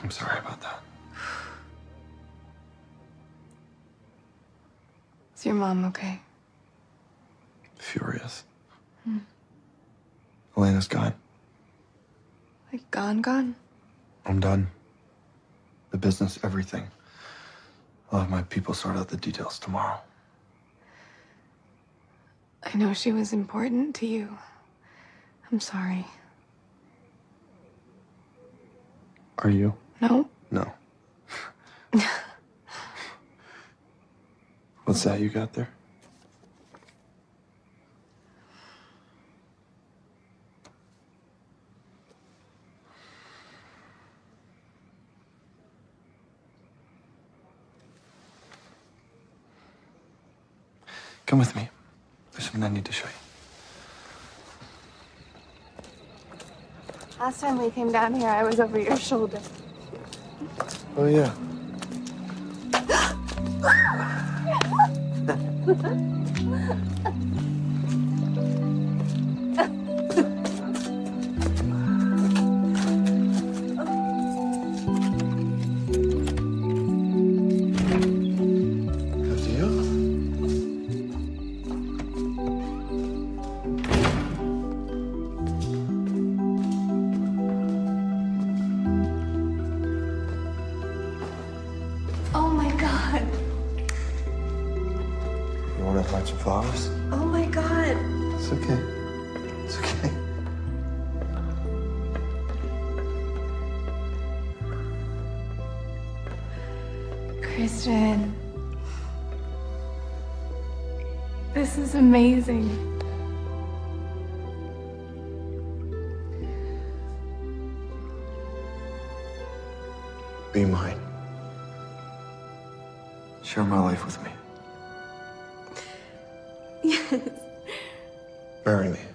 I'm sorry about that. Is your mom okay? Furious. Elena's gone. Like gone? I'm done. The business, everything. I'll have my people sort out the details tomorrow. I know she was important to you. I'm sorry. Are you? No? No. What's that you got there? Come with me. There's something I need to show you. Last time we came down here, I was over your shoulder. Oh, yeah. Good deal. Oh my God. You want to plant some flowers? Oh my God. It's okay. It's okay. Christian. This is amazing. Be mine. Share my life with me. Yes. Marry me.